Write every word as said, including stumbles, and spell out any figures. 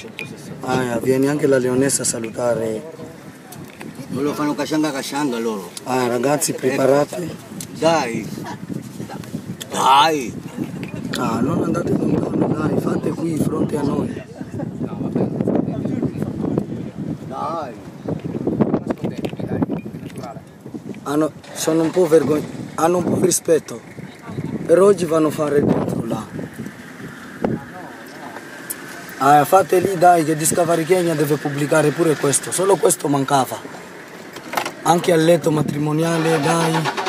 Ah, vieni anche la leonessa a salutare. Lo fanno cascianga cascianga loro. Ah, ragazzi, preparate. Dai. Dai. Ah, non andate lontano, dai, fate qui di fronte a noi. Dai. Hanno, sono un po' vergognosi, hanno un po' di rispetto. Per oggi vanno a fare dentro là. Ah, fate lì dai, che di Scavarichegna deve pubblicare pure questo, solo questo mancava. Anche al letto matrimoniale, dai.